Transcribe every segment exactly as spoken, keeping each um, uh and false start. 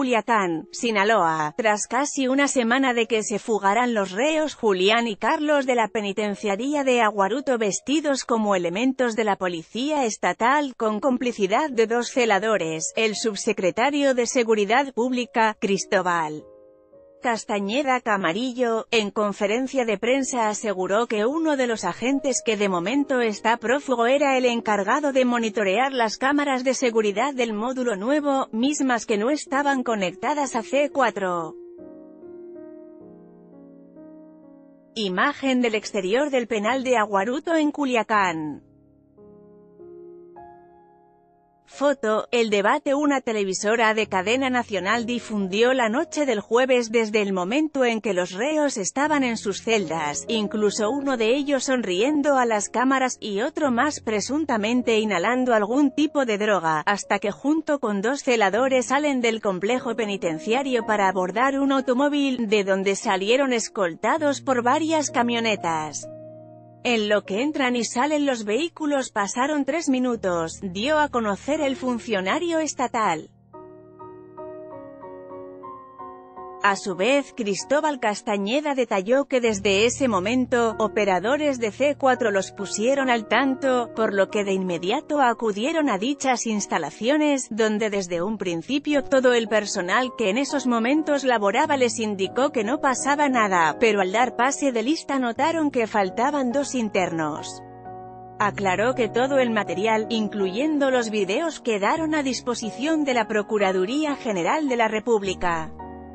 Culiacán, Sinaloa, tras casi una semana de que se fugaran los reos Julián y Carlos de la penitenciaría de Aguaruto vestidos como elementos de la policía estatal con complicidad de dos celadores, el subsecretario de Seguridad Pública, Cristóbal Castañeda Camarillo, en conferencia de prensa aseguró que uno de los agentes que de momento está prófugo era el encargado de monitorear las cámaras de seguridad del módulo nuevo, mismas que no estaban conectadas a C cuatro. Imagen del exterior del penal de Aguaruto en Culiacán. Foto, el debate. Una televisora de cadena nacional difundió la noche del jueves desde el momento en que los reos estaban en sus celdas, incluso uno de ellos sonriendo a las cámaras, y otro más presuntamente inhalando algún tipo de droga, hasta que junto con dos celadores salen del complejo penitenciario para abordar un automóvil, de donde salieron escoltados por varias camionetas. En lo que entran y salen los vehículos pasaron tres minutos, dio a conocer el funcionario estatal. A su vez, Cristóbal Castañeda detalló que desde ese momento, operadores de C cuatro los pusieron al tanto, por lo que de inmediato acudieron a dichas instalaciones, donde desde un principio todo el personal que en esos momentos laboraba les indicó que no pasaba nada, pero al dar pase de lista notaron que faltaban dos internos. Aclaró que todo el material, incluyendo los videos, quedaron a disposición de la Procuraduría General de la República.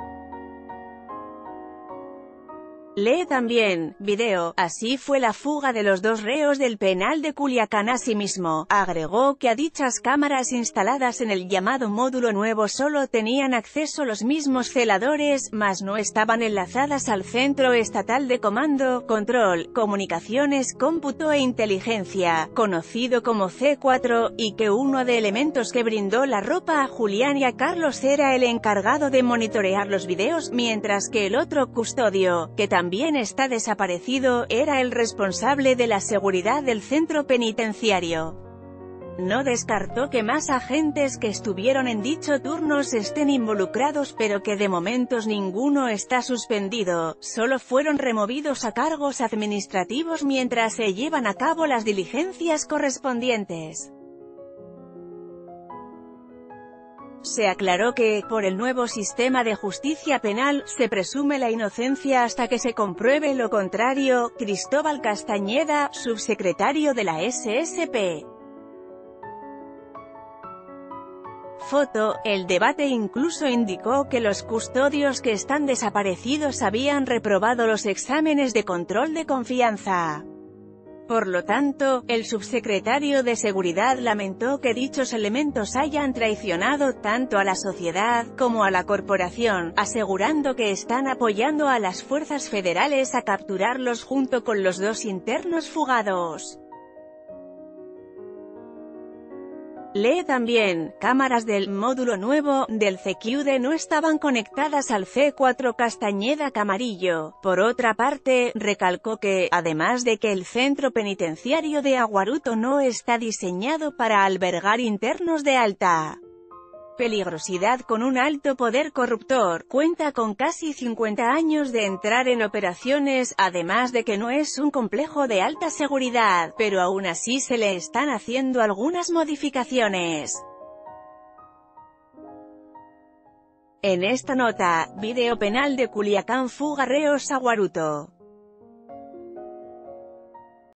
Lee también, video, así fue la fuga de los dos reos del penal de Culiacán. Asimismo, agregó que a dichas cámaras instaladas en el llamado módulo nuevo solo tenían acceso los mismos celadores, mas no estaban enlazadas al Centro Estatal de Comando, Control, Comunicaciones, Cómputo e Inteligencia, conocido como C cuatro, y que uno de elementos que brindó la ropa a Julián y a Carlos era el encargado de monitorear los videos, mientras que el otro custodio, que también también está desaparecido, era el responsable de la seguridad del centro penitenciario. No descartó que más agentes que estuvieron en dicho turnos estén involucrados, pero que de momentos ninguno está suspendido, solo fueron removidos a cargos administrativos mientras se llevan a cabo las diligencias correspondientes. Se aclaró que, por el nuevo sistema de justicia penal, se presume la inocencia hasta que se compruebe lo contrario. Cristóbal Castañeda, subsecretario de la S S P. Foto, el debate incluso indicó que los custodios que están desaparecidos habían reprobado los exámenes de control de confianza. Por lo tanto, el subsecretario de Seguridad lamentó que dichos elementos hayan traicionado tanto a la sociedad, como a la corporación, asegurando que están apoyando a las fuerzas federales a capturarlos junto con los dos internos fugados. Lee también, cámaras del módulo nuevo, del C Q D no estaban conectadas al C cuatro. Castañeda Camarillo, por otra parte, recalcó que, además de que el centro penitenciario de Aguaruto no está diseñado para albergar internos de alta peligrosidad con un alto poder corruptor, cuenta con casi cincuenta años de entrar en operaciones, además de que no es un complejo de alta seguridad, pero aún así se le están haciendo algunas modificaciones. En esta nota, video penal de Culiacán, fuga reos Aguaruto.